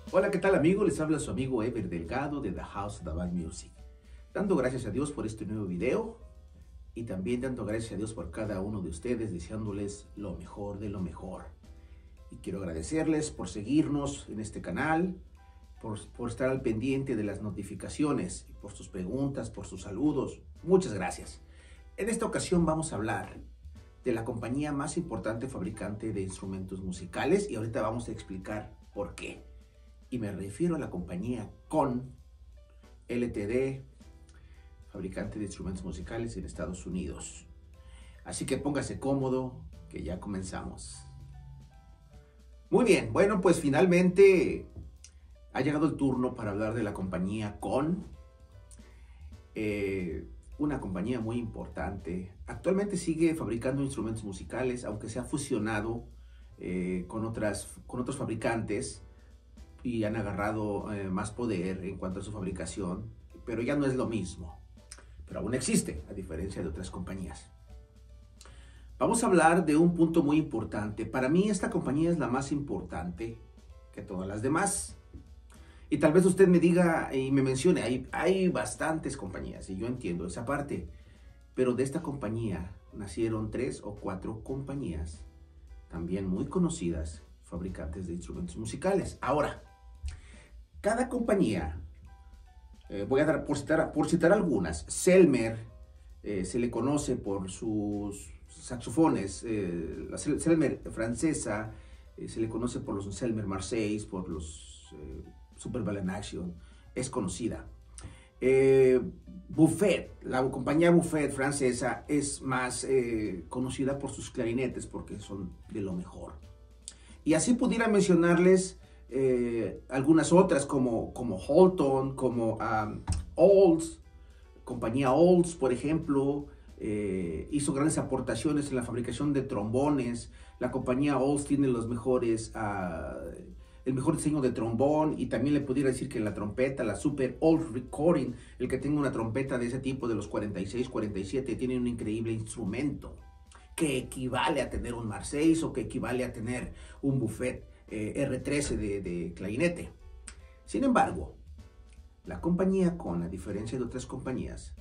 Hola, ¿qué tal amigos? Les habla su amigo Ever Delgado de The House of the Music. Dando gracias a Dios por este nuevo video y también dando gracias a Dios por cada uno de ustedes, deseándoles lo mejor de lo mejor. Y quiero agradecerles por seguirnos en este canal, por estar al pendiente de las notificaciones, y por sus preguntas, por sus saludos. Muchas gracias. En esta ocasión vamos a hablar de la compañía más importante fabricante de instrumentos musicales y ahorita vamos a explicar por qué. Y me refiero a la compañía Conn Ltd, fabricante de instrumentos musicales en Estados Unidos. Así que póngase cómodo, que ya comenzamos. Muy bien, bueno, pues finalmente ha llegado el turno para hablar de la compañía Conn. Una compañía muy importante. Actualmente sigue fabricando instrumentos musicales, aunque se ha fusionado con otros fabricantes y han agarrado más poder en cuanto a su fabricación, pero ya no es lo mismo. Pero aún existe, a diferencia de otras compañías. Vamos a hablar de un punto muy importante. Para mí esta compañía es la más importante que todas las demás. Y tal vez usted me diga y me mencione, hay bastantes compañías, y yo entiendo esa parte. Pero de esta compañía nacieron 3 o 4 compañías, también muy conocidas, fabricantes de instrumentos musicales. Ahora, cada compañía, voy a dar por citar algunas. Selmer se le conoce por sus saxofones, la Selmer francesa se le conoce por los Selmer Marseille, por los Super Ball Action, es conocida. Buffet, la compañía Buffet francesa es más conocida por sus clarinetes porque son de lo mejor. Y así pudiera mencionarles algunas otras como Holton, como Olds, compañía Olds, por ejemplo, hizo grandes aportaciones en la fabricación de trombones. La compañía Olds tiene los mejores, el mejor diseño de trombón, y también le pudiera decir que la trompeta, la Super Old Recording, el que tenga una trompeta de ese tipo de los 46, 47, tiene un increíble instrumento que equivale a tener un Marseille o que equivale a tener un Buffet R13 de clarinete. Sin embargo, la compañía Conn, a diferencia de otras compañías,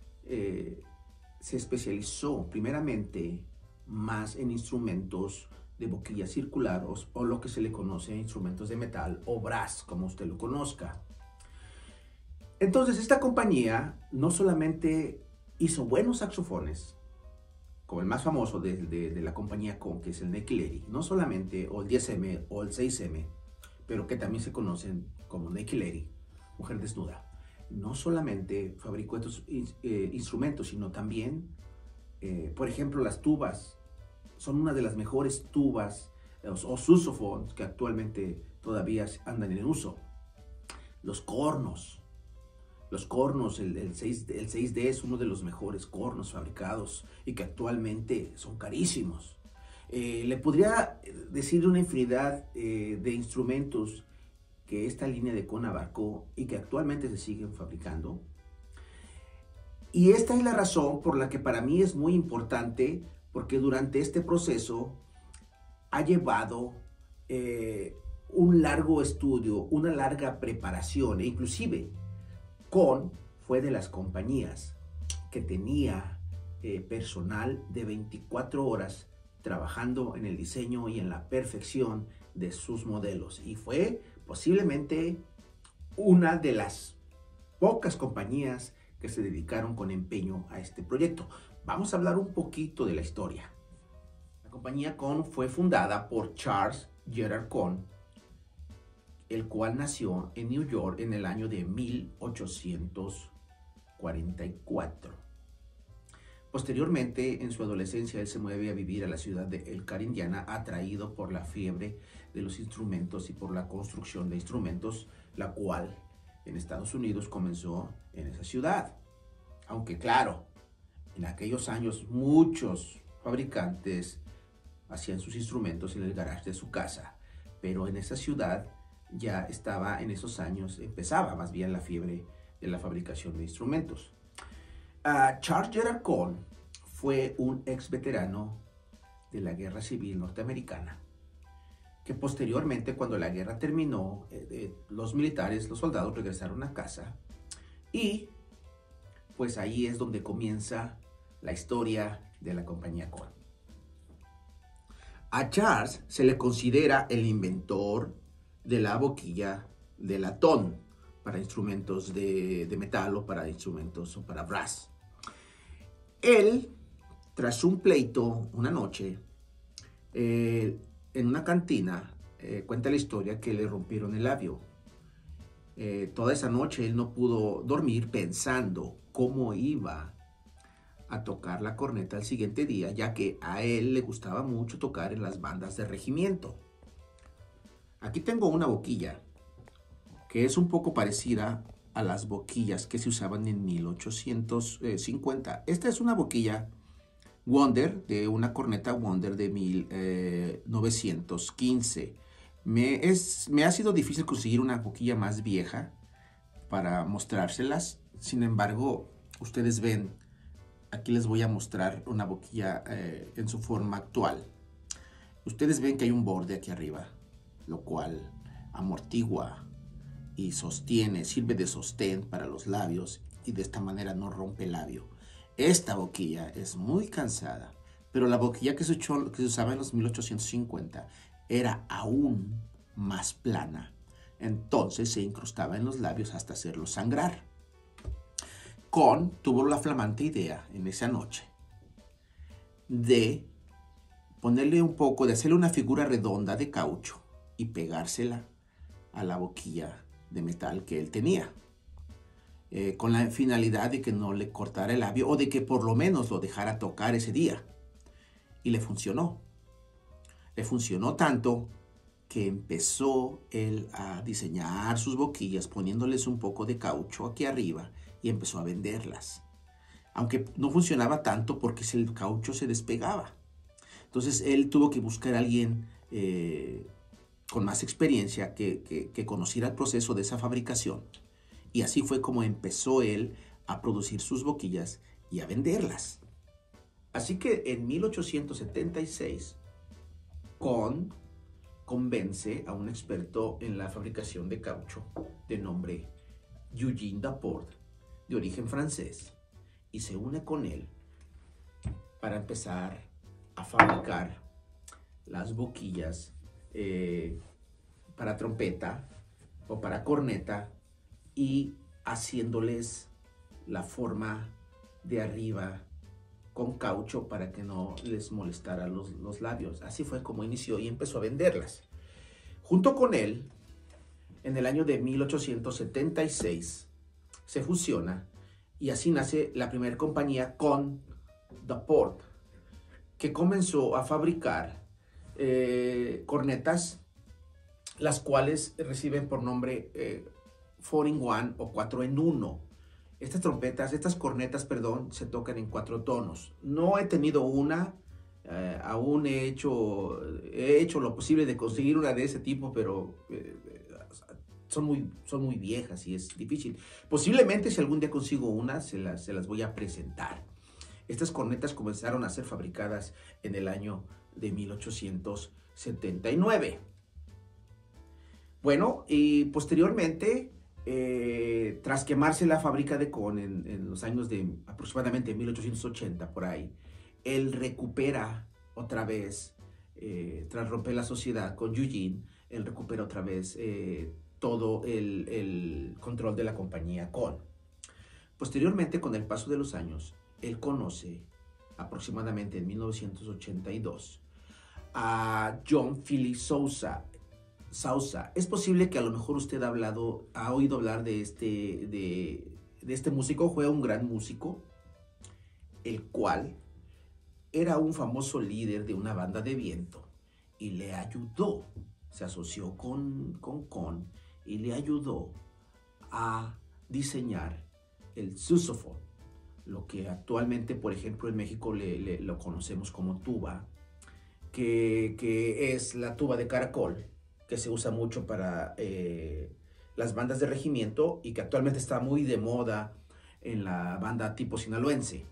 se especializó primeramente más en instrumentos de boquilla circular o lo que se le conoce instrumentos de metal o brass, como usted lo conozca. Entonces, esta compañía no solamente hizo buenos saxofones, como el más famoso de la compañía Conn, que es el Neckyleri, no solamente, o el 10M o el 6M, pero que también se conocen como Neckyleri, mujer desnuda. No solamente fabricó estos instrumentos, sino también, por ejemplo, las tubas. Son una de las mejores tubas o sousaphones que actualmente todavía andan en uso. Los cornos, el 6D es uno de los mejores cornos fabricados y que actualmente son carísimos. Le podría decir una infinidad de instrumentos que esta línea de Conn abarcó y que actualmente se siguen fabricando. Y esta es la razón por la que para mí es muy importante, porque durante este proceso ha llevado un largo estudio, una larga preparación, e inclusive Conn fue de las compañías que tenía personal de 24 horas trabajando en el diseño y en la perfección de sus modelos, y fue posiblemente una de las pocas compañías que se dedicaron con empeño a este proyecto. Vamos a hablar un poquito de la historia. La compañía Conn fue fundada por Charles Gerard Conn, el cual nació en New York en el año de 1844. Posteriormente, en su adolescencia, él se mueve a vivir a la ciudad de Elkhart, Indiana, atraído por la fiebre de los instrumentos y por la construcción de instrumentos, la cual en Estados Unidos comenzó en esa ciudad. Aunque claro, en aquellos años muchos fabricantes hacían sus instrumentos en el garage de su casa, pero en esa ciudad ya estaba, en esos años empezaba más bien la fiebre de la fabricación de instrumentos. Charles Gerard Conn fue un ex veterano de la Guerra Civil Norteamericana. que posteriormente, cuando la guerra terminó, los militares, los soldados regresaron a casa y pues ahí es donde comienza la historia de la compañía Con. A Charles se le considera el inventor de la boquilla de latón para instrumentos de metal o para instrumentos o para brass. Él, tras un pleito una noche, en una cantina, cuenta la historia que le rompieron el labio. Toda esa noche él no pudo dormir pensando cómo iba a tocar la corneta al siguiente día, ya que a él le gustaba mucho tocar en las bandas de regimiento. Aquí tengo una boquilla que es un poco parecida a las boquillas que se usaban en 1850. Esta es una boquilla Wonder, de una corneta Wonder de 1915. Me ha sido difícil conseguir una boquilla más vieja para mostrárselas. Sin embargo, ustedes ven, aquí les voy a mostrar una boquilla en su forma actual. Ustedes ven que hay un borde aquí arriba, lo cual amortigua y sostiene, sirve de sostén para los labios y de esta manera no rompe el labio. Esta boquilla es muy cansada, pero la boquilla que se usaba en los 1850 era aún más plana. Entonces se incrustaba en los labios hasta hacerlos sangrar. Con tuvo la flamante idea en esa noche de ponerle un poco, de hacerle una figura redonda de caucho y pegársela a la boquilla de metal que él tenía. Con la finalidad de que no le cortara el labio o de que por lo menos lo dejara tocar ese día. Y le funcionó. Le funcionó tanto que empezó él a diseñar sus boquillas poniéndoles un poco de caucho aquí arriba y empezó a venderlas. Aunque no funcionaba tanto porque el caucho se despegaba. Entonces él tuvo que buscar a alguien con más experiencia que conociera el proceso de esa fabricación. Y así fue como empezó él a producir sus boquillas y a venderlas. Así que en 1876, convence a un experto en la fabricación de caucho de nombre Eugene Duport, de origen francés, y se une con él para empezar a fabricar las boquillas para trompeta o para corneta, y haciéndoles la forma de arriba con caucho para que no les molestara los labios. Así fue como inició y empezó a venderlas. Junto con él, en el año de 1876, se fusiona y así nace la primera compañía Con Duport, que comenzó a fabricar cornetas, las cuales reciben por nombre 4-in-1 o 4-en-1. Estas cornetas, se tocan en 4 tonos. No he tenido una, aún he hecho lo posible de conseguir una de ese tipo, pero son muy viejas y es difícil. Posiblemente si algún día consigo una, se las voy a presentar. Estas cornetas comenzaron a ser fabricadas en el año de 1879. Bueno, y posteriormente, tras quemarse la fábrica de Con en los años de aproximadamente 1880, por ahí, él recupera otra vez, tras romper la sociedad con Eugene, él recupera otra vez todo el control de la compañía Con. Posteriormente, con el paso de los años, él conoce aproximadamente en 1982 a John Philip Sousa. Es posible que a lo mejor usted ha oído hablar de este músico. Fue un gran músico, el cual era un famoso líder de una banda de viento y le ayudó, se asoció con y le ayudó a diseñar el sousaphone, lo que actualmente, por ejemplo, en México lo conocemos como tuba, que es la tuba de caracol, que se usa mucho para las bandas de regimiento y que actualmente está muy de moda en la banda tipo sinaloense.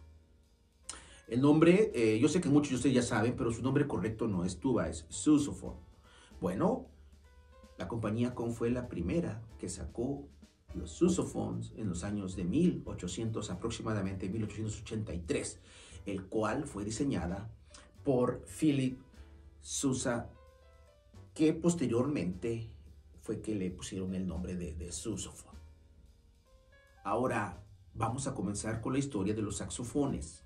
El nombre, yo sé que muchos de ustedes ya saben, pero su nombre correcto no es tuba, es sousaphone. Bueno, la compañía Conn fue la primera que sacó los sousaphones en los años de 1800, aproximadamente 1883, el cual fue diseñada por Philip Sousa, que posteriormente fue que le pusieron el nombre de sousaphone. Ahora vamos a comenzar con la historia de los saxofones.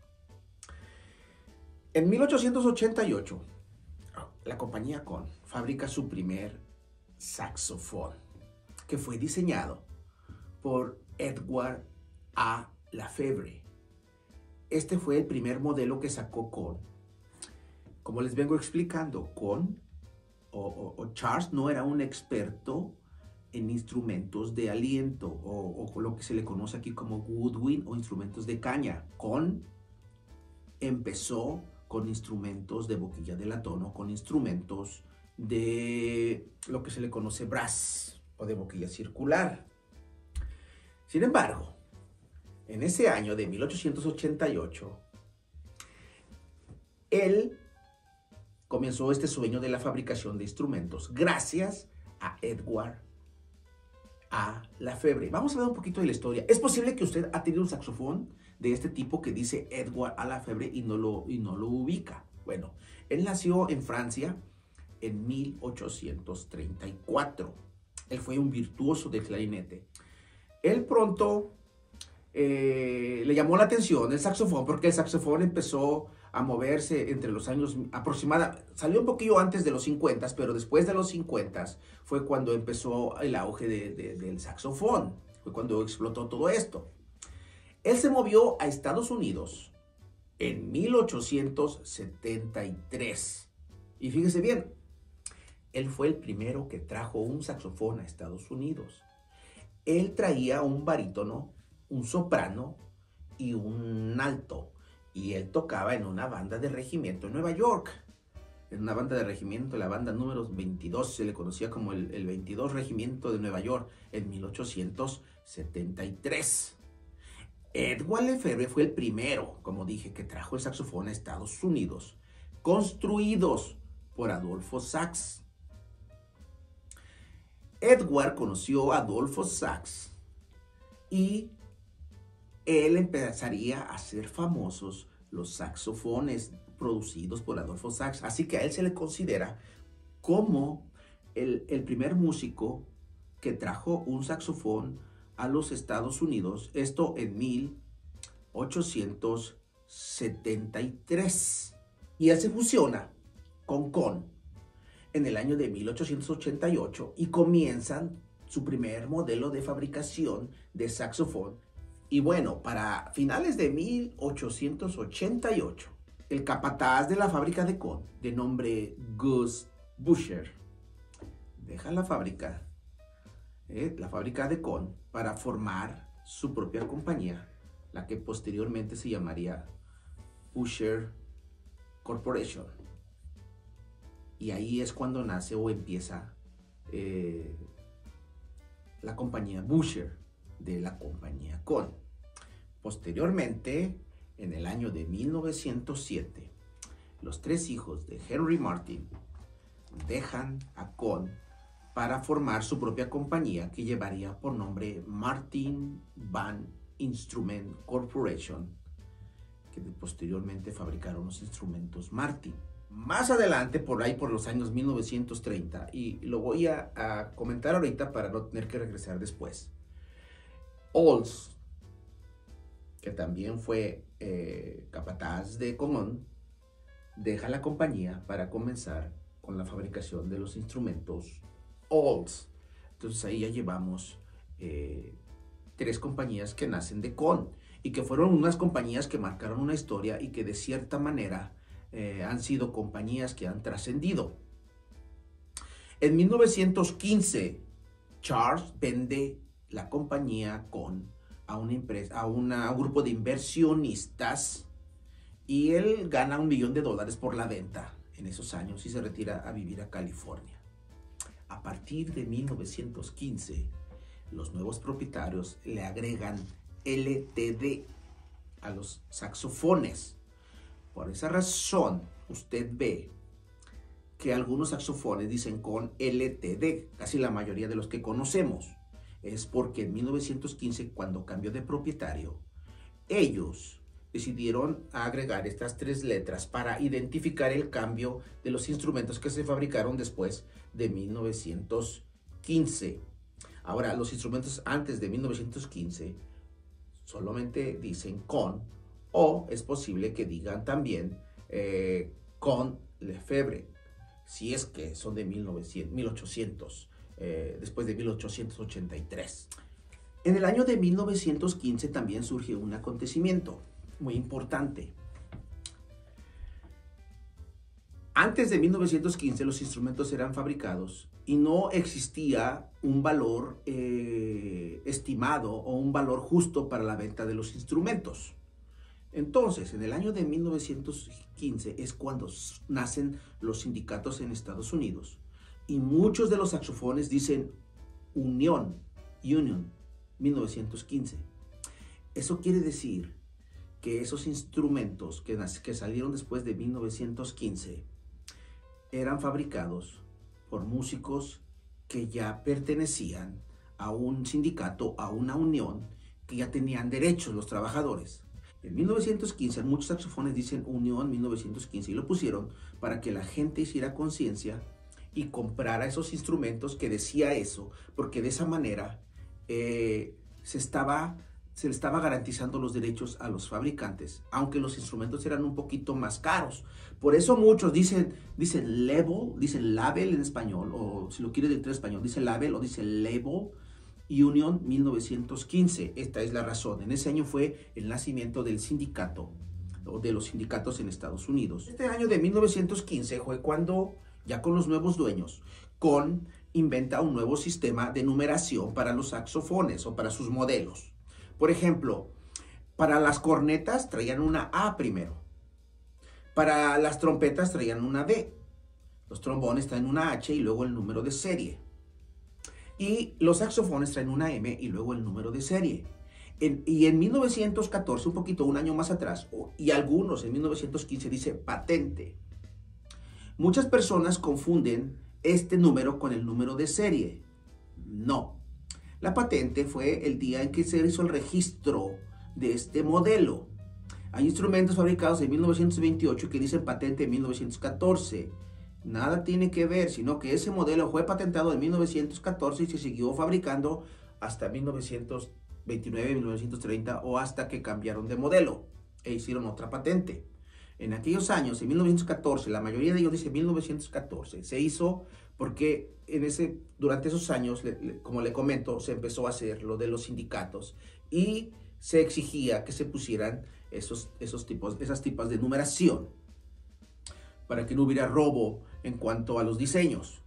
En 1888, la compañía Conn fabrica su primer saxofón, que fue diseñado por Edward A. Lafebre. Este fue el primer modelo que sacó Conn. Como les vengo explicando, Conn o Charles no era un experto en instrumentos de aliento o lo que se le conoce aquí como woodwind o instrumentos de caña. Conn empezó con instrumentos de boquilla de latón o con instrumentos de lo que se le conoce brass o de boquilla circular. Sin embargo, en ese año de 1888, él comenzó este sueño de la fabricación de instrumentos gracias a Edward A. Lafebre. Vamos a ver un poquito de la historia. Es posible que usted ha tenido un saxofón de este tipo que dice Edward A. Lafebre y no lo ubica. Bueno, él nació en Francia en 1834. Él fue un virtuoso del clarinete. Él pronto le llamó la atención el saxofón porque el saxofón empezó a moverse entre los años aproximadamente, salió un poquillo antes de los 50, pero después de los 50 fue cuando empezó el auge del saxofón, fue cuando explotó todo esto. Él se movió a Estados Unidos en 1873 y fíjese bien, él fue el primero que trajo un saxofón a Estados Unidos. Él traía un barítono, un soprano y un alto. Y él tocaba en una banda de regimiento en Nueva York. En una banda de regimiento, la banda número 22, se le conocía como el 22 Regimiento de Nueva York, en 1873. Edward Lefebvre fue el primero, como dije, que trajo el saxofón a Estados Unidos, construidos por Adolfo Sax. Edward conoció a Adolfo Sax y él empezaría a hacer famosos los saxofones producidos por Adolfo Sax. Así que a él se le considera como el primer músico que trajo un saxofón a los Estados Unidos. Esto en 1873. Y él se fusiona con Conn en el año de 1888 y comienzan su primer modelo de fabricación de saxofón. Y bueno, para finales de 1888, el capataz de la fábrica de Conn, de nombre Gus Busher, deja la fábrica de Conn, para formar su propia compañía, la que posteriormente se llamaría Busher Corporation. Y ahí es cuando nace o empieza la compañía Busher de la compañía Conn. Posteriormente, en el año de 1907, los tres hijos de Henry Martin dejan a Conn para formar su propia compañía que llevaría por nombre Martin Van Instrument Corporation, que posteriormente fabricaron los instrumentos Martin. Más adelante, por ahí por los años 1930, y lo voy a comentar ahorita para no tener que regresar después, Olds, que también fue capataz de Conn, deja la compañía para comenzar con la fabricación de los instrumentos Olds. Entonces ahí ya llevamos tres compañías que nacen de Conn y que fueron unas compañías que marcaron una historia y que de cierta manera han sido compañías que han trascendido. En 1915, Charles vende la compañía Conn a una empresa, a un grupo de inversionistas, y él gana $1 millón por la venta en esos años y se retira a vivir a California. A partir de 1915, los nuevos propietarios le agregan LTD a los saxofones. Por esa razón, usted ve que algunos saxofones dicen con LTD, casi la mayoría de los que conocemos. Es porque en 1915, cuando cambió de propietario, ellos decidieron agregar estas 3 letras para identificar el cambio de los instrumentos que se fabricaron después de 1915. Ahora, los instrumentos antes de 1915 solamente dicen con, o es posible que digan también con Lefebvre, si es que son de 1800, después de 1883. En el año de 1915 también surge un acontecimiento muy importante. Antes de 1915 los instrumentos eran fabricados y no existía un valor estimado o un valor justo para la venta de los instrumentos. Entonces, en el año de 1915 es cuando nacen los sindicatos en Estados Unidos y muchos de los saxofones dicen Union, 1915. Eso quiere decir que esos instrumentos que salieron después de 1915 eran fabricados por músicos que ya pertenecían a un sindicato, a una unión, que ya tenían derechos los trabajadores. En 1915 muchos saxofones dicen Unión 1915 y lo pusieron para que la gente hiciera conciencia y comprara esos instrumentos que decía eso, porque de esa manera se le estaba garantizando los derechos a los fabricantes, aunque los instrumentos eran un poquito más caros. Por eso muchos dicen label en español, o si lo quiere decir en español, dice label o dice label, Union 1915. Esta es la razón. En ese año fue el nacimiento del sindicato, o de los sindicatos en Estados Unidos. Este año de 1915 fue cuando, ya con los nuevos dueños, inventa un nuevo sistema de numeración para los saxofones o para sus modelos. Por ejemplo, para las cornetas traían una A primero. Para las trompetas traían una D. Los trombones traen una H y luego el número de serie. Y los saxofones traen una M y luego el número de serie. Y en 1914, un año más atrás, y algunos en 1915 dice patente. Muchas personas confunden este número con el número de serie. No. La patente fue el día en que se hizo el registro de este modelo. Hay instrumentos fabricados en 1928 que dicen patente en 1914. Nada tiene que ver, sino que ese modelo fue patentado en 1914 y se siguió fabricando hasta 1929, 1930 o hasta que cambiaron de modelo e hicieron otra patente. En aquellos años, en 1914, la mayoría de ellos dice 1914, se hizo porque durante esos años, como le comento, se empezó a hacer lo de los sindicatos y se exigía que se pusieran esas tipos de numeración para que no hubiera robo en cuanto a los diseños.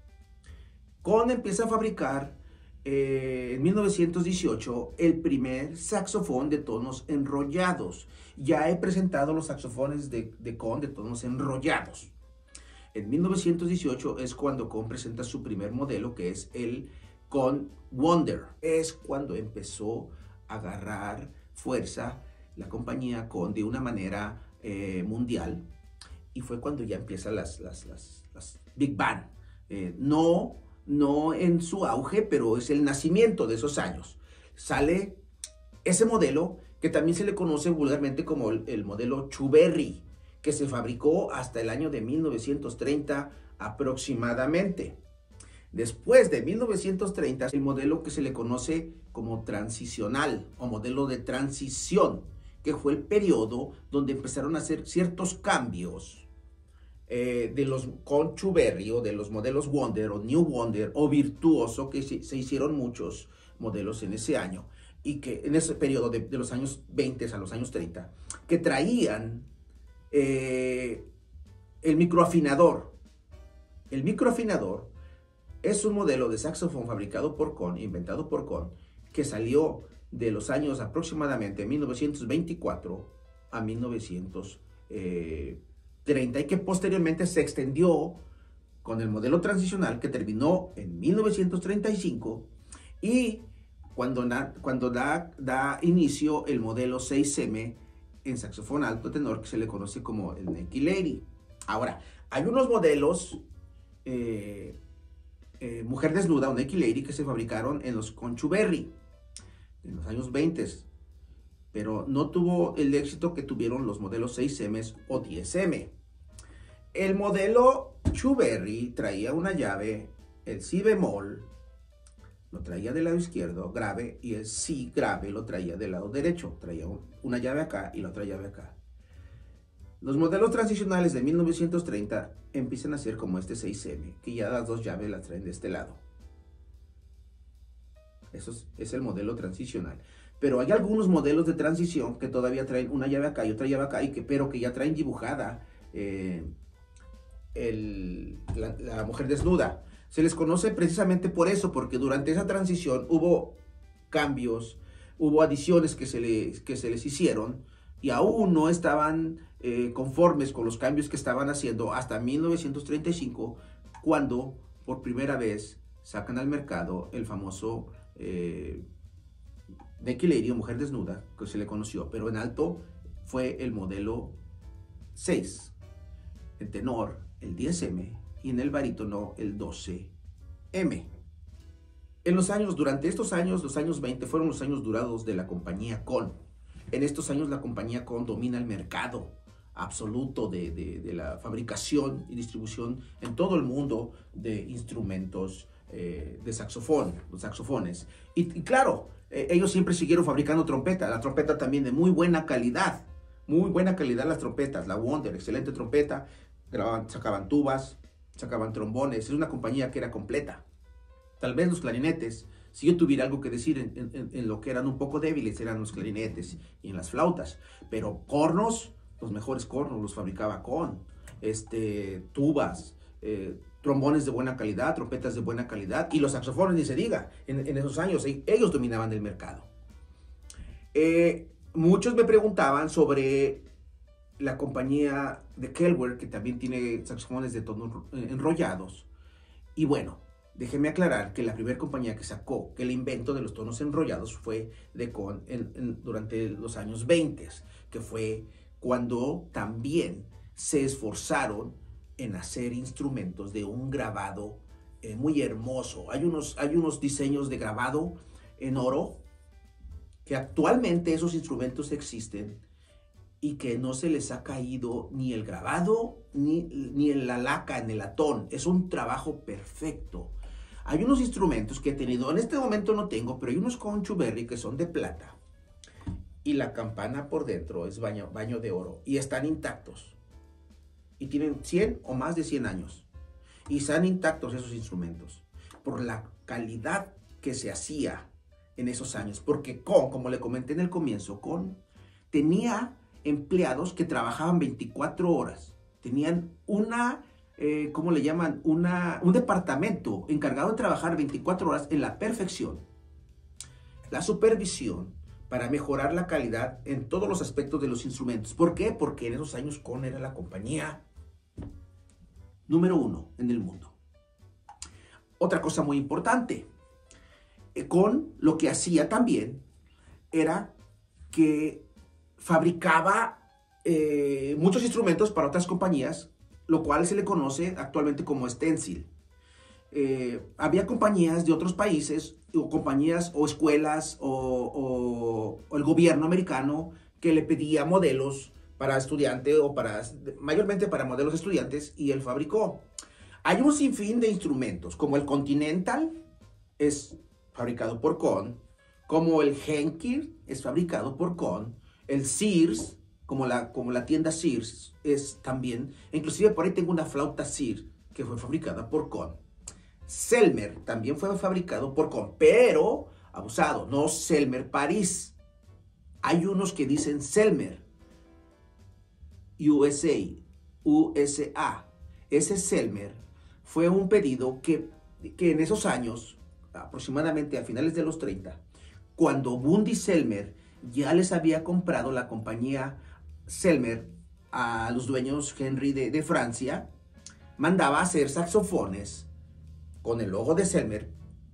Con empieza a fabricar en 1918 el primer saxofón de tonos enrollados. Ya he presentado los saxofones de tonos enrollados. En 1918 es cuando Conn presenta su primer modelo, que es el Conn Wonder. Es cuando empezó a agarrar fuerza la compañía Conn de una manera mundial. Y fue cuando ya empiezan las Big Band. No en su auge, pero es el nacimiento de esos años. Sale ese modelo que también se le conoce vulgarmente como el modelo Chuberry, que se fabricó hasta el año de 1930 aproximadamente. Después de 1930, el modelo que se le conoce como transicional o modelo de transición, que fue el periodo donde empezaron a hacer ciertos cambios de los Conn Chuberry o de los modelos Wonder o New Wonder o Virtuoso, que se hicieron muchos modelos en ese año y que en ese periodo de los años 20 a los años 30, que traían el microafinador. El microafinador es un modelo de saxofón fabricado por Conn, inventado por Conn, que salió de los años aproximadamente 1924 a 1930 y que posteriormente se extendió con el modelo transicional que terminó en 1935 y cuando da inicio el modelo 6M en saxofón alto tenor, que se le conoce como el Naked Lady. Ahora, Hay unos modelos, Mujer Desnuda o Naked Lady, que se fabricaron en los Conchuberry, en los años 20, pero no tuvo el éxito que tuvieron los modelos 6M o 10M. El modelo Chuberry traía una llave, el si bemol lo traía del lado izquierdo, grave, y el si grave lo traía del lado derecho. Traía una llave acá y la otra llave acá. Los modelos transicionales de 1930 empiezan a ser como este 6M, que ya las dos llaves las traen de este lado. Eso es el modelo transicional. Pero hay algunos modelos de transición que todavía traen una llave acá y otra llave acá, pero que ya traen dibujada la mujer desnuda. Se les conoce precisamente por eso, porque durante esa transición hubo cambios, hubo adiciones que se les hicieron y aún no estaban conformes con los cambios que estaban haciendo hasta 1935, cuando por primera vez sacan al mercado el famoso Naked Lady o mujer desnuda, que se le conoció, pero en alto fue el modelo 6, en tenor el 10M y en el barítono el 12M. Durante estos años, los años 20, fueron los años dorados de la compañía Con. En estos años la compañía Con domina el mercado absoluto de la fabricación y distribución en todo el mundo de instrumentos de saxofón, los saxofones. Y claro, ellos siempre siguieron fabricando trompeta, la trompeta también de muy buena calidad las trompetas, la Wonder, excelente trompeta, sacaban tubas, sacaban trombones, es una compañía que era completa. Tal vez los clarinetes, si yo tuviera algo que decir en lo que eran un poco débiles, eran los clarinetes y en las flautas, pero cornos, los mejores cornos los fabricaba Con, tubas, trombones de buena calidad, trompetas de buena calidad, y los saxofones, ni se diga, en esos años ellos dominaban el mercado. Muchos me preguntaban sobre la compañía de Keltner, que también tiene saxofones de tonos enrollados. Y bueno, déjenme aclarar que la primera compañía que sacó el invento de los tonos enrollados fue de Con durante los años 20, que fue cuando también se esforzaron en hacer instrumentos de un grabado muy hermoso. Hay unos diseños de grabado en oro, que actualmente esos instrumentos existen y que no se les ha caído ni el grabado ni en la laca, en el latón. Es un trabajo perfecto. Hay unos instrumentos que he tenido, en este momento no tengo, pero hay unos Conchuberry que son de plata y la campana por dentro es baño de oro y están intactos y tienen 100 o más de 100 años y están intactos esos instrumentos por la calidad que se hacía en esos años, porque como le comenté en el comienzo, Con tenía empleados que trabajaban 24 horas, tenían ¿cómo le llaman? Un departamento encargado de trabajar 24 horas en la perfección, la supervisión, para mejorar la calidad en todos los aspectos de los instrumentos. ¿Por qué? Porque en esos años Con era la compañía número 1 en el mundo. Otra cosa muy importante, Con lo que hacía también era que fabricaba muchos instrumentos para otras compañías, lo cual se le conoce actualmente como stencil. Había compañías de otros países, o compañías o escuelas o el gobierno americano que le pedía modelos para estudiantes o mayormente para modelos estudiantes, y él fabricó. Hay un sinfín de instrumentos, como el Continental es fabricado por Con, como el Henkel es fabricado por Con, el Sears, como la tienda Sears es también, inclusive por ahí tengo una flauta Sears que fue fabricada por Con. Selmer también fue fabricado por Con, pero abusado, no Selmer París. Hay unos que dicen Selmer USA. Ese Selmer fue un pedido que en esos años, aproximadamente a finales de los 30, cuando Bundy Selmer ya les había comprado la compañía Selmer a los dueños Henry de Francia, mandaba a hacer saxofones con el logo de Selmer,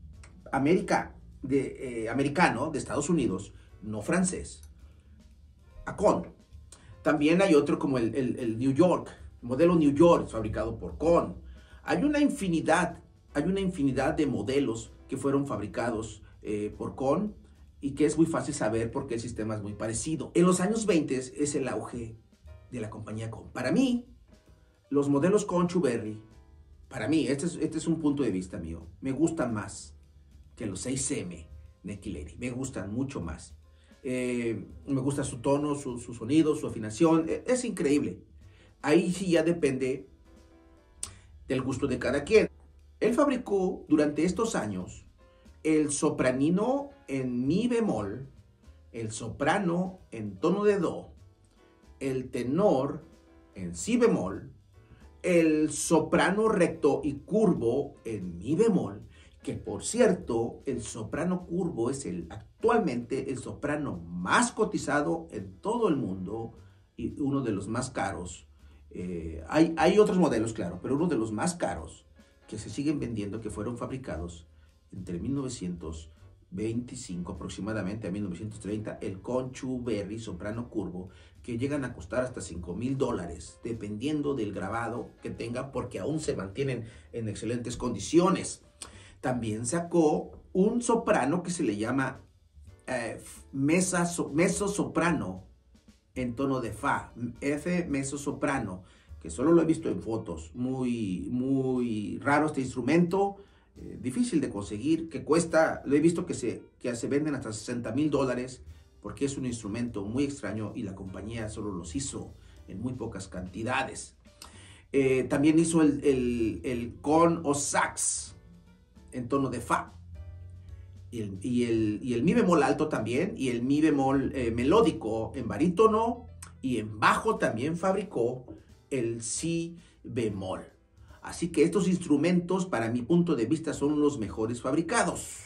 americano, de Estados Unidos, no francés, a Con. También hay otro como el New York, Modelo New York es fabricado por Con. Hay una infinidad de modelos que fueron fabricados por Con y que es muy fácil saber porque el sistema es muy parecido. En los años 20 es el auge de la compañía Con. Para mí, los modelos Con-Chuberry, para mí, este es un punto de vista mío, me gustan más que los 6M Neki Lady. Me gustan mucho más. Me gusta su tono, su sonido, su afinación. Es increíble. Ahí sí ya depende del gusto de cada quien. Él fabricó durante estos años el sopranino en mi bemol, el soprano en tono de do, el tenor en si bemol, el soprano recto y curvo en mi bemol, que por cierto, el soprano curvo es actualmente el soprano más cotizado en todo el mundo y uno de los más caros. Hay otros modelos, claro, pero uno de los más caros que se siguen vendiendo, que fueron fabricados entre 1925 aproximadamente a 1930, el Con-Chuberry soprano curvo, que llegan a costar hasta $5,000, dependiendo del grabado que tenga, porque aún se mantienen en excelentes condiciones. También sacó un soprano que se le llama mezzo soprano en tono de fa, F mezzo soprano, que solo lo he visto en fotos. Muy raro este instrumento, difícil de conseguir, que cuesta, lo he visto que se venden hasta $60,000, porque es un instrumento muy extraño y la compañía solo los hizo en muy pocas cantidades. También hizo el Con o sax en tono de fa, y el mi bemol alto también, y el mi bemol melódico en barítono, y en bajo también fabricó el si bemol. Así que estos instrumentos, para mi punto de vista, son los mejores fabricados.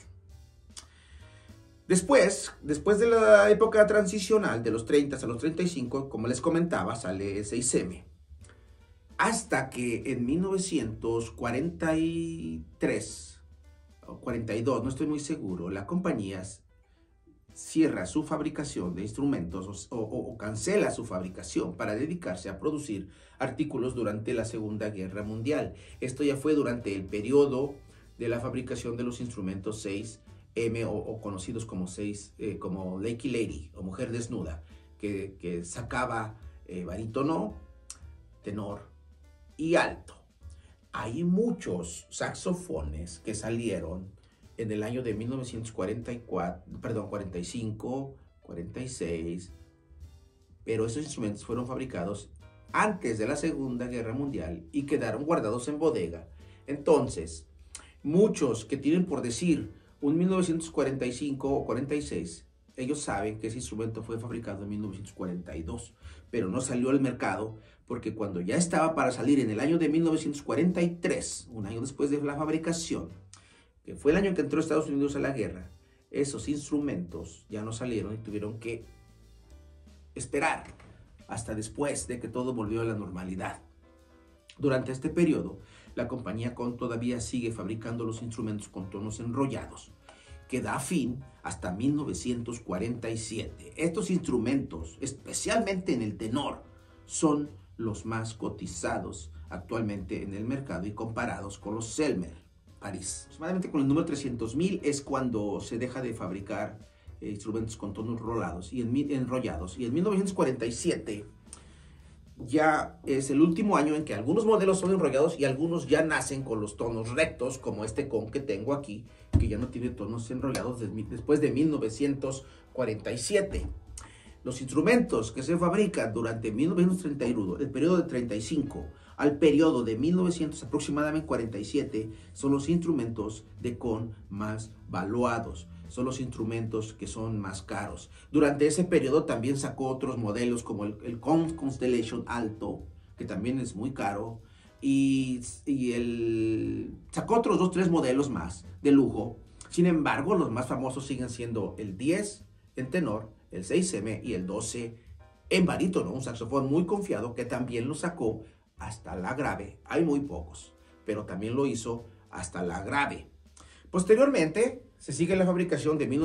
Después de la época transicional, de los 30 a los 35, como les comentaba, sale el 6M. Hasta que en 1943 o 42, no estoy muy seguro, la compañía cierra su fabricación de instrumentos o cancela su fabricación para dedicarse a producir artículos durante la Segunda Guerra Mundial. Esto ya fue durante el periodo de la fabricación de los instrumentos 6M o conocidos como como Neki Lady o Mujer Desnuda, que sacaba barítono, tenor y alto. Hay muchos saxofones que salieron en el año de 45, 46, pero esos instrumentos fueron fabricados antes de la Segunda Guerra Mundial y quedaron guardados en bodega. Entonces, muchos que tienen por decir un 1945 o 46, ellos saben que ese instrumento fue fabricado en 1942, pero no salió al mercado porque cuando ya estaba para salir en el año de 1943, un año después de la fabricación, que fue el año en que entró Estados Unidos a la guerra, esos instrumentos ya no salieron y tuvieron que esperar hasta después de que todo volvió a la normalidad. Durante este periodo, la compañía Con todavía sigue fabricando los instrumentos con tonos enrollados, que da fin hasta 1947. Estos instrumentos, especialmente en el tenor, son los más cotizados actualmente en el mercado y comparados con los Selmer París. Aproximadamente con el número 300,000 es cuando se deja de fabricar instrumentos con tonos enrollados, y en 1947 ya es el último año en que algunos modelos son enrollados y algunos ya nacen con los tonos rectos, como este Con que tengo aquí, que ya no tiene tonos enrollados después de 1947. Los instrumentos que se fabrican durante 1931, el periodo de 35 al periodo de 1900 aproximadamente 47, son los instrumentos de Con más valuados, son los instrumentos que son más caros. Durante ese periodo también sacó otros modelos como el Con Constellation Alto, que también es muy caro, y sacó otros 2 o 3 modelos más de lujo. Sin embargo, los más famosos siguen siendo el 10 en tenor, el 6M y el 12 en barítono, un saxofón muy confiado que también lo sacó hasta la grave. Hay muy pocos, pero también lo hizo hasta la grave. Posteriormente, se sigue la fabricación de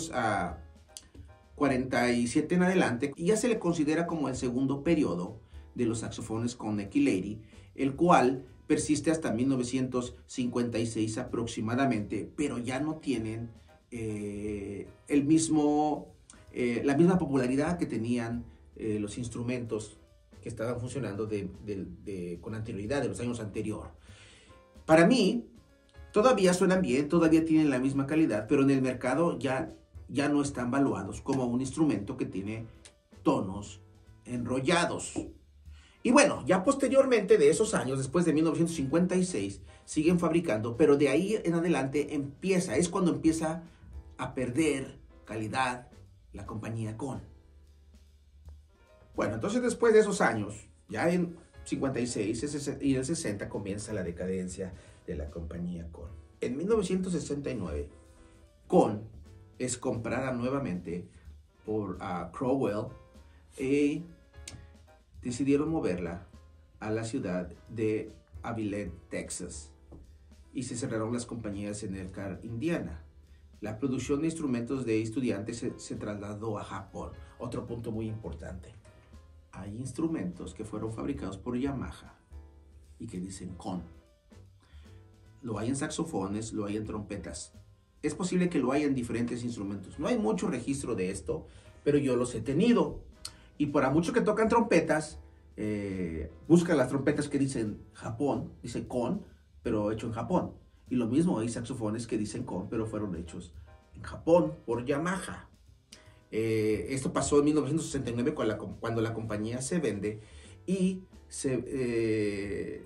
1947 en adelante y ya se le considera como el segundo periodo de los saxofones Connick y Lady, el cual persiste hasta 1956 aproximadamente, pero ya no tienen la misma popularidad que tenían los instrumentos que estaban funcionando con anterioridad, de los años anteriores. Para mí, todavía suenan bien, todavía tienen la misma calidad, pero en el mercado ya no están valuados como un instrumento que tiene tonos enrollados. Y bueno, ya posteriormente de esos años, después de 1956, siguen fabricando, pero de ahí en adelante es cuando empieza a perder calidad la compañía Conn. Bueno, entonces después de esos años, ya en 56 y el 60 comienza la decadencia de la compañía Conn. En 1969, Conn es comprada nuevamente por Crowell y decidieron moverla a la ciudad de Abilene, Texas, y se cerraron las compañías en Elkhart, Indiana. La producción de instrumentos de estudiantes se trasladó a Japón. Otro punto muy importante. Hay instrumentos que fueron fabricados por Yamaha y que dicen Conn. Lo hay en saxofones, lo hay en trompetas. Es posible que lo haya en diferentes instrumentos. No hay mucho registro de esto, pero yo los he tenido. Y para muchos que tocan trompetas, buscan las trompetas que dicen Japón, dice Conn, pero hecho en Japón. Y lo mismo hay saxofones que dicen Conn, pero fueron hechos en Japón por Yamaha. Esto pasó en 1969 cuando la compañía se vende y se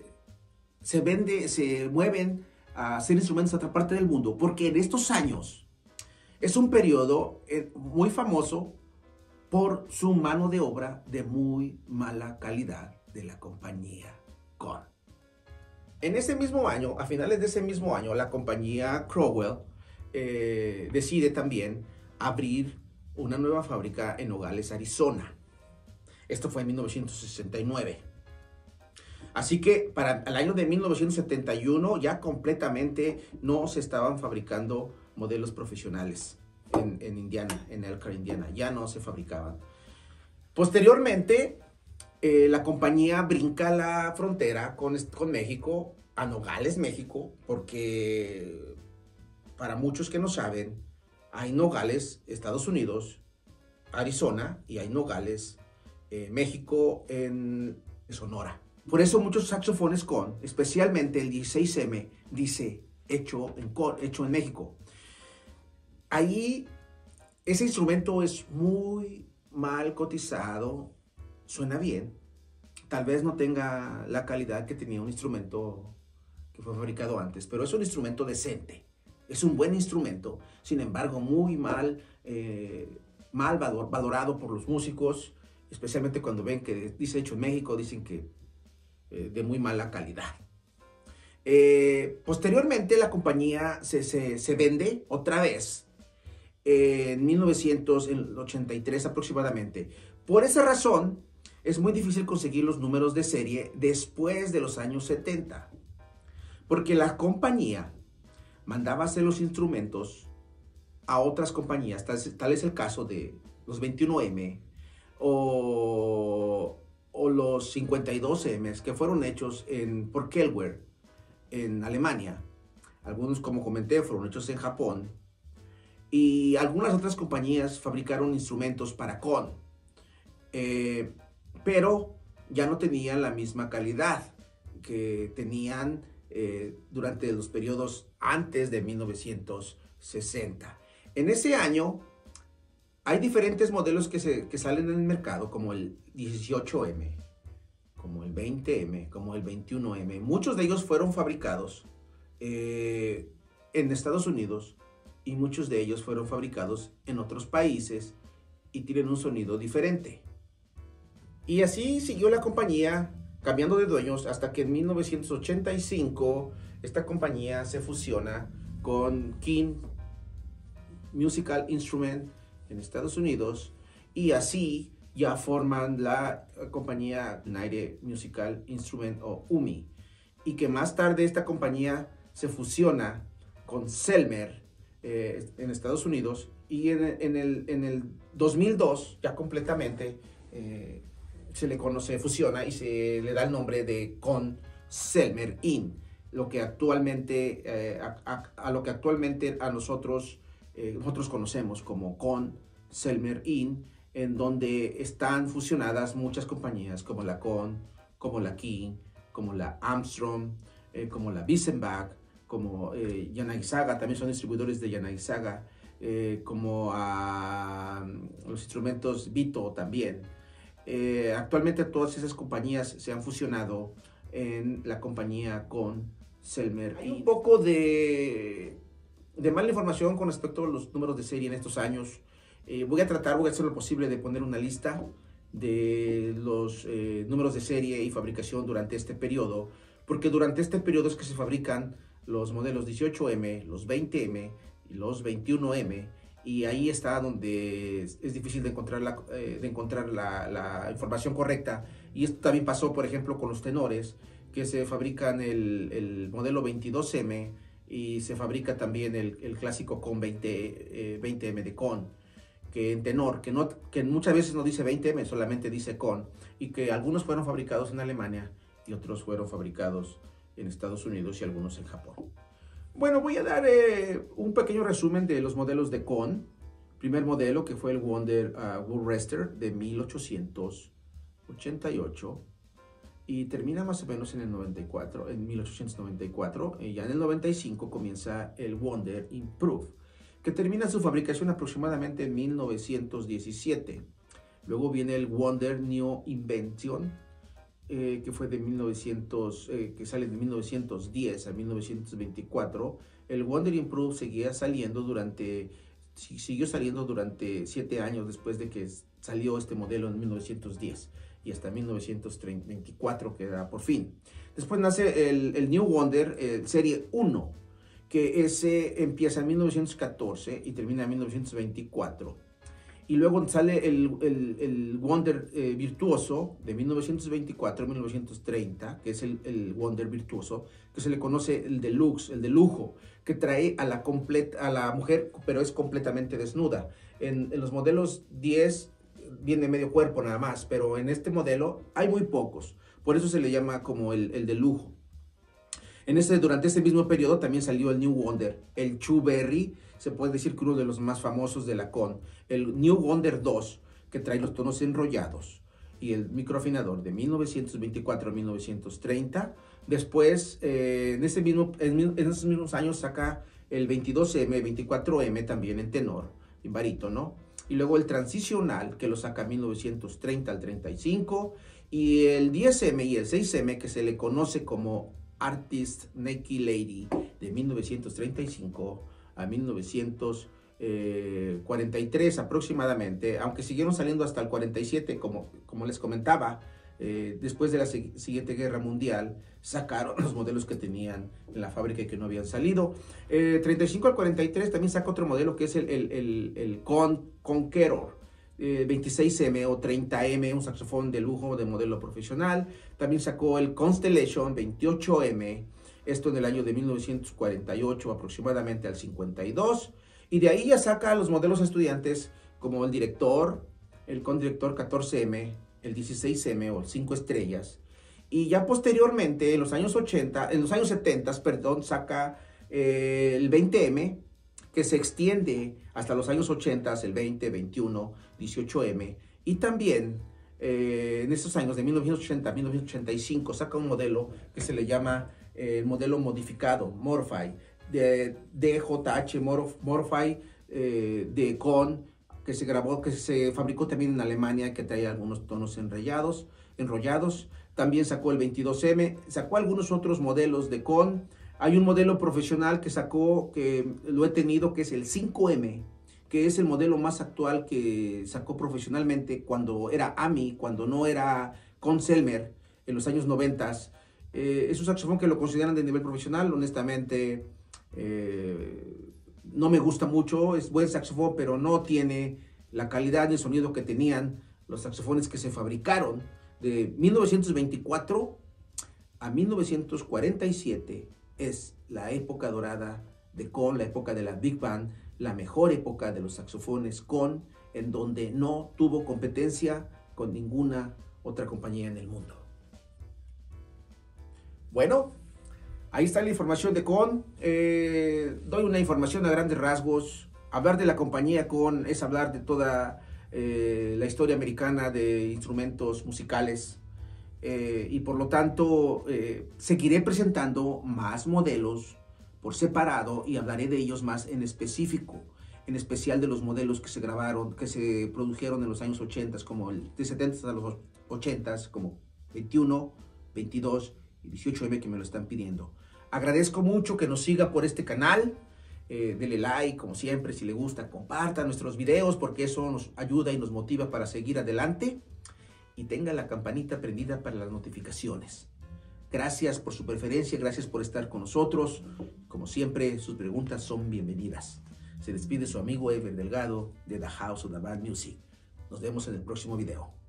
mueven a hacer instrumentos a otra parte del mundo, porque en estos años es un periodo muy famoso por su mano de obra de muy mala calidad de la compañía Conn. En ese mismo año, a finales de ese mismo año, la compañía Crowell decide también abrir una nueva fábrica en Nogales, Arizona. Esto fue en 1969. Así que para el año de 1971 ya completamente no se estaban fabricando modelos profesionales en Indiana, en Elkhart, Indiana. Ya no se fabricaban. Posteriormente, la compañía brinca la frontera con México, a Nogales, México, porque para muchos que no saben, hay Nogales, Estados Unidos, Arizona, y hay Nogales, México, en Sonora. Por eso muchos saxofones Conn, especialmente el 16M, dice hecho en México. Ahí ese instrumento es muy mal cotizado, suena bien, tal vez no tenga la calidad que tenía un instrumento que fue fabricado antes, pero es un instrumento decente, es un buen instrumento, sin embargo muy mal valorado por los músicos, especialmente cuando ven que dice hecho en México, dicen que de muy mala calidad. Posteriormente la compañía se vende otra vez en 1983 aproximadamente. Por esa razón es muy difícil conseguir los números de serie después de los años 70, porque la compañía mandaba hacer los instrumentos a otras compañías, tal es el caso de los 21M o los 52M que fueron hechos por Kellwer en Alemania. Algunos, como comenté, fueron hechos en Japón, y algunas otras compañías fabricaron instrumentos para Conn, pero ya no tenían la misma calidad que tenían durante los periodos antes de 1960. En ese año hay diferentes modelos que salen en el mercado, como el 18M, como el 20M, como el 21M. Muchos de ellos fueron fabricados en Estados Unidos y muchos de ellos fueron fabricados en otros países y tienen un sonido diferente. Y así siguió la compañía cambiando de dueños hasta que en 1985 esta compañía se fusiona con King Musical Instrument en Estados Unidos, y así ya forman la compañía United Musical Instrument o UMI, y que más tarde esta compañía se fusiona con Selmer en Estados Unidos, y en el 2002 ya completamente se le conoce, fusiona y se le da el nombre de Con-Selmer In, lo que actualmente, a lo que actualmente nosotros conocemos como Con-Selmer In, en donde están fusionadas muchas compañías como la Con, como la King, como la Armstrong, como la Wiesenbach, como Yanagisaga, también son distribuidores de Yanagisaga, como los instrumentos Vito también. Actualmente todas esas compañías se han fusionado en la compañía Con-Selmer. Hay un poco de mala información con respecto a los números de serie en estos años. Voy a hacer lo posible de poner una lista de los números de serie y fabricación durante este periodo, porque durante este periodo es que se fabrican los modelos 18M, los 20M y los 21M, y ahí está donde es difícil de encontrar la información correcta. Y esto también pasó, por ejemplo, con los tenores, que se fabrican el modelo 22M y se fabrica también el clásico Con 20M de Con, que en tenor, que muchas veces no dice 20M, solamente dice Con, y que algunos fueron fabricados en Alemania y otros fueron fabricados en Estados Unidos y algunos en Japón. Bueno, voy a dar un pequeño resumen de los modelos de Con. Primer modelo, que fue el Wonder Wool Rester de 1888, y termina más o menos en el 94, en 1894, y ya en el 95 comienza el Wonder Improve, que termina su fabricación aproximadamente en 1917. Luego viene el Wonder New Invention, que fue de 1900, que sale de 1910 a 1924. El Wonder Improve siguió saliendo durante 7 años después de que salió este modelo en 1910 y hasta 1924, que era por fin. Después nace el New Wonder, serie 1, que ese empieza en 1914 y termina en 1924. Y luego sale el Wonder Virtuoso de 1924 a 1930, que es el Wonder Virtuoso, que se le conoce el Deluxe, el de lujo, que trae a la mujer, pero es completamente desnuda. En los modelos 10 viene medio cuerpo nada más, pero en este modelo hay muy pocos. Por eso se le llama como el de lujo. Durante este mismo periodo también salió el New Wonder, el Chu Berry, se puede decir que uno de los más famosos de la Con, el New Wonder 2, que trae los tonos enrollados, y el microafinador de 1924 a 1930. Después, en esos mismos años saca el 22M, 24M también en tenor, en barítono, y luego el transicional, que lo saca 1930 al 35, y el 10M y el 6M, que se le conoce como Artist Naked Lady, de 1935 a 1943 aproximadamente, aunque siguieron saliendo hasta el 47, como les comentaba. Después de la siguiente guerra mundial sacaron los modelos que tenían en la fábrica y que no habían salido. 35 al 43 también saca otro modelo, que es el Conqueror 26M o 30M, un saxofón de lujo de modelo profesional. También sacó el Constellation 28M, esto en el año de 1948 aproximadamente al 52. Y de ahí ya saca los modelos estudiantes como el Director, el Condirector 14M, el 16M o el 5 estrellas. Y ya posteriormente, en los años 70, perdón, saca el 20M, que se extiende hasta los años 80, el 20, 21, 18M. Y también en estos años de 1980 a 1985 saca un modelo que se le llama el modelo modificado, Morphy, de DJH Morphy de Con, que se fabricó también en Alemania, que trae algunos tonos enrollados. También sacó el 22M, sacó algunos otros modelos de Con. Hay un modelo profesional que sacó, que lo he tenido, que es el 5M, que es el modelo más actual que sacó profesionalmente cuando era AMI, cuando no era Conselmer, en los años 90. Es un saxofón que lo consideran de nivel profesional. Honestamente, no me gusta mucho. Es buen saxofón, pero no tiene la calidad de sonido que tenían los saxofones que se fabricaron de 1924 a 1947. Es la época dorada de Con, la época de la Big Band, la mejor época de los saxofones Con, en donde no tuvo competencia con ninguna otra compañía en el mundo. Bueno, ahí está la información de Con. Doy una información a grandes rasgos. Hablar de la compañía Con es hablar de toda la historia americana de instrumentos musicales. Y por lo tanto, seguiré presentando más modelos por separado y hablaré de ellos más en específico. En especial de los modelos que se grabaron, que se produjeron en los años 80, como de 70 a los 80, como 21, 22 y 18M que me lo están pidiendo. Agradezco mucho que nos siga por este canal. Dele like, como siempre, si le gusta, comparta nuestros videos porque eso nos ayuda y nos motiva para seguir adelante. Y tenga la campanita prendida para las notificaciones. Gracias por su preferencia, gracias por estar con nosotros. Como siempre, sus preguntas son bienvenidas. Se despide su amigo Ever Delgado de The House of the Bad Music. Nos vemos en el próximo video.